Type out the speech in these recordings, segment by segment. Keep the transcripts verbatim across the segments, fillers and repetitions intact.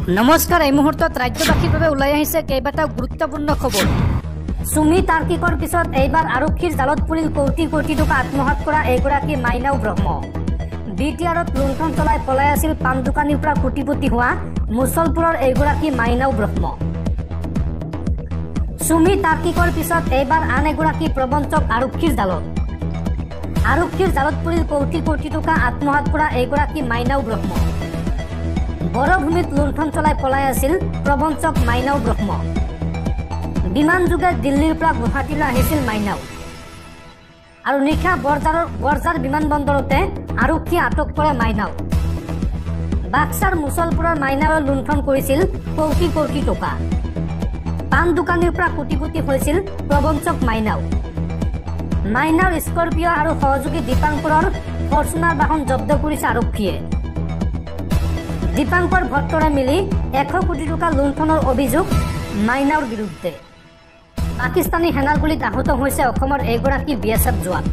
নমস্কাৰ এই মুহূৰ্তত ৰাজ্যবাসীৰ বাবে ওলাই আহিছে কেইবাটাও গুৰুত্বপূৰ্ণ খবৰ। সুমি তাৰ্কিকৰ পিছত এইবাৰ আৰক্ষীৰ জালত পৰিল কোটি কোটি টকা আত্মহত্যা কৰা এগৰাকী মাইনাও ব্ৰহ্ম। বি টি আৰত লুণ্ঠন চলাই পলাই আছিল পাণ দোকানীৰ পৰা কোটিপতি হোৱা মুছলপুৰৰ এগৰাকী মাইনাও ব্ৰহ্ম। সুমি তাৰ্কিকৰ পিছত এইবাৰ আন এগৰাকী প্ৰবঞ্চক আৰক্ষীৰ জালত। আৰক্ষীৰ জালত পৰিল কোটি কোটি টকা আত্মহত্যা কৰা এগৰাকী মাইনাও ব্ৰহ্ম। বৰভূমিত লুণ্ঠন চলাই পলাই আছিল প্ৰবঞ্চক মাইনাও ব্ৰহ্ম। বিমান যোগে দিল্লীৰ পৰা গুৱাহাটীলৈ আহিছিল মাইনাও আৰু নিশা বৰজাৰৰ বৰজাৰ বিমানবন্দৰতে আৰক্ষী আটক কৰে মাইনাও। বাক্সাৰ মুছলপুৰৰ মাইনাও লুণ্ঠন কৰিছিল কোটি কোটি টকা। পাণ দোকানীৰ পৰা কোটিপতি হৈছিল প্ৰবঞ্চক মাইনাও। মাইনাৰ স্কৰ্পিঅ' আৰু সহযোগী দীপাংকৰৰ ফৰ্চুনাৰ বাহন জব্দ কৰিছে আৰক্ষীয়ে। দীপাংকৰ ভট্টৰে মিলি এশ কোটি টকা লুণ্ঠনৰ অভিযোগ মাইনাৰ বিৰুদ্ধে। পাকিস্তানী সেনাৰ গুলীত আহত হৈছে অসমৰ এগৰাকী বি এছ এফ জোৱান।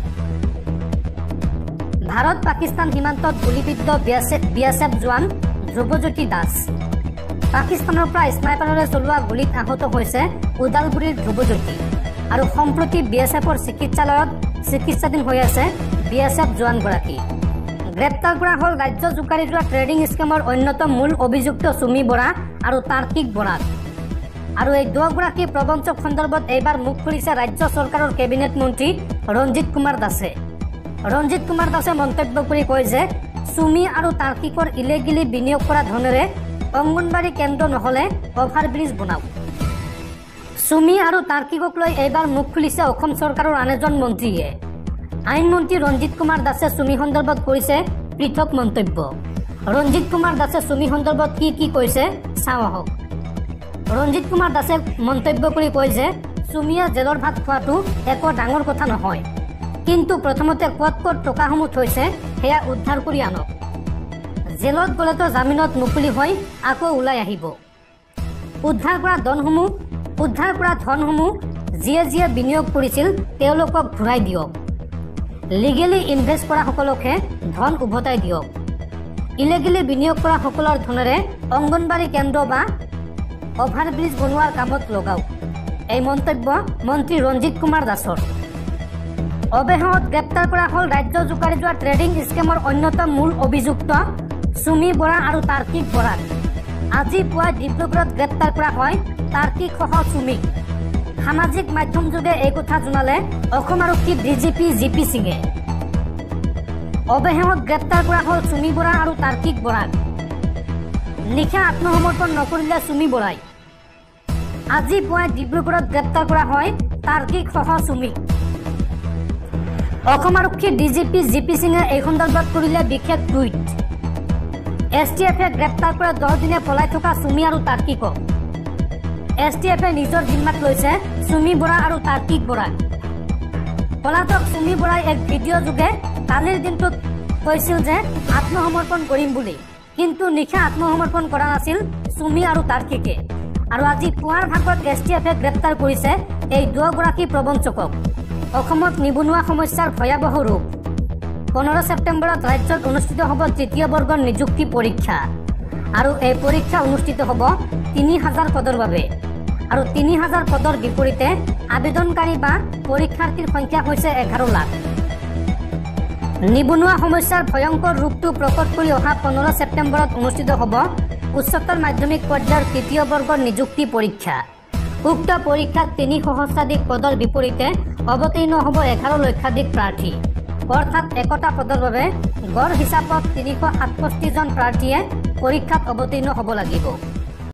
ভাৰত পাকিস্তান সীমান্তত গুলীবিদ্ধ বি এছ এফ জোৱান ধ্ৰুৱজ্যোতি দাস। পাকিস্তানৰ পৰা স্নাইপাৰেৰে চলোৱা গুলীত আহত হৈছে ওদালগুৰিৰ ধ্ৰুৱজ্যোতি আৰু সম্প্ৰতি বি এছ এফৰ চিকিৎসালয়ত চিকিৎসাধীন হৈ আছে বি এছ এফ জোৱানগৰাকী। গ্ৰেপ্তাৰ কৰা হ'ল ৰাজ্য জোকাৰি যোৱা ট্ৰেডিং স্কেমৰ অন্যতম মূল অভিযুক্ত সুমি বৰা আৰু তাৰ্কিক বৰাক। আৰু এই দুয়োগৰাকী প্ৰবঞ্চক সন্দৰ্ভত এইবাৰ মুখ খুলিছে ৰাজ্য চৰকাৰৰ কেবিনেট মন্ত্ৰী ৰঞ্জিত কুমাৰ দাসে। ৰঞ্জিত কুমাৰ দাসে মন্তব্য কৰি কয় যে সুমি আৰু তাৰ্কিকৰ ইলেগেলি বিনিয়োগ কৰা ধনেৰে অংগনবাড়ী কেন্দ্ৰ নহ'লে অভাৰব্ৰিজ বনাওক। সুমি আৰু তাৰ্কিকক লৈ এইবাৰ মুখ খুলিছে অসম চৰকাৰৰ আন এজন মন্ত্ৰীয়ে। আইনমন্ত্ৰী ৰঞ্জিত কুমাৰ দাসে সুমি সন্দৰ্ভত কৰিছে পৃথক মন্তব্য। ৰঞ্জিত কুমাৰ দাসে সুমি সন্দৰ্ভত কি কি কৈছে চাওঁ আহক। ৰঞ্জিত কুমাৰ দাসে মন্তব্য কৰি কয় যে সুমিয়ে জেলৰ ভাত খোৱাটো একো ডাঙৰ কথা নহয়, কিন্তু প্ৰথমতে ক'ত ক'ত টকাসমূহ থৈছে সেয়া উদ্ধাৰ কৰি আনক। জেলত গ'লেতো জামিনত মুকলি হৈ আকৌ ওলাই আহিব। উদ্ধাৰ কৰা ধনসমূহ উদ্ধাৰ কৰা ধনসমূহ যিয়ে যিয়ে বিনিয়োগ কৰিছিল তেওঁলোকক ঘূৰাই দিয়ক। লিগেলি ইনভেষ্ট কৰা সকলকহে ধন উভতাই দিয়ক। ইলিগেলি বিনিয়োগ কৰা সকলৰ ধনেৰে অংগনবাড়ী কেন্দ্ৰ বা অভাৰব্ৰিজ বনোৱাৰ কামত লগাওক। এই মন্তব্য মন্ত্ৰী ৰঞ্জিত কুমাৰ দাসৰ। অৱশেষত গ্ৰেপ্তাৰ কৰা হ'ল ৰাজ্য জোকাৰি যোৱা ট্ৰেডিং স্কেমৰ অন্যতম মূল অভিযুক্ত সুমি বৰা আৰু তাৰ্কিক বৰাক। আজি পুৱা ডিব্ৰুগড়ত গ্ৰেপ্তাৰ কৰা হয় তাৰ্কিক সহ সুমিক। সামাজিক মাধ্যম যোগে এই কথা জনালে অসম আৰক্ষী D G P G P সিঙে। অৱশেষত গ্ৰেপ্তাৰ কৰা হ'ল সুমি বৰা আৰু তাৰ্কিক বৰাক। নিশা আত্মসমৰ্পণ নকৰিলে সুমি বৰাই। আজি পুৱাই ডিব্ৰুগড়ত গ্ৰেপ্তাৰ কৰা হয় তাৰ্কিক সহ সুমিক। অসম আৰক্ষী D G P G P সিঙে এই সন্দৰ্ভত কৰিলে বিশেষ টুইট। এছ টি এফে গ্ৰেপ্তাৰ কৰা দহ দিনে পলাই থকা সুমি আৰু তাৰ্কিকক। এছ টি এফে নিজৰ জিম্মাত লৈছে সুমি বৰা আৰু তাৰ্কিক বৰাক। পলাতক সুমি বৰাই এক ভিডিঅ' যোগে কালিৰ দিনটোত কৈছিল যে আত্মসমৰ্পণ কৰিম বুলি, কিন্তু নিশা আত্মসমৰ্পণ কৰা নাছিল সুমি আৰু তাৰ্কিকে। আৰু আজি পুৱাৰ ভাগত এছ টি এফে গ্ৰেপ্তাৰ কৰিছে এই দুয়োগৰাকী প্ৰবঞ্চকক। অসমত নিবনুৱা সমস্যাৰ ভয়াৱহ ৰূপ। পোন্ধৰ ছেপ্টেম্বৰত ৰাজ্যত অনুষ্ঠিত হ'ব তৃতীয় বৰ্গৰ নিযুক্তি পৰীক্ষা আৰু এই পৰীক্ষা অনুষ্ঠিত হ'ব তিনি হাজাৰ পদৰ বাবে। আৰু তিনি হাজাৰ পদৰ বিপৰীতে আবেদনকাৰী বা পৰীক্ষাৰ্থীৰ সংখ্যা হৈছে এঘাৰ লাখ। নিবনুৱা সমস্যাৰ ভয়ংকৰ ৰূপটো প্ৰকট কৰি অহা পোন্ধৰ ছেপ্টেম্বৰত অনুষ্ঠিত হ'ব উচ্চতৰ মাধ্যমিক পৰ্যায়ৰ তৃতীয় বৰ্গৰ নিযুক্তি পৰীক্ষা। উক্ত পৰীক্ষাত তিনি সহস্ৰাধিক পদৰ বিপৰীতে অৱতীৰ্ণ হ'ব এঘাৰ লক্ষাধিক প্ৰাৰ্থী। অৰ্থাৎ একোটা পদৰ বাবে গড় হিচাপত তিনিশ সাতষষ্ঠিজন প্ৰাৰ্থীয়ে পৰীক্ষাত অৱতীৰ্ণ হ'ব লাগিব।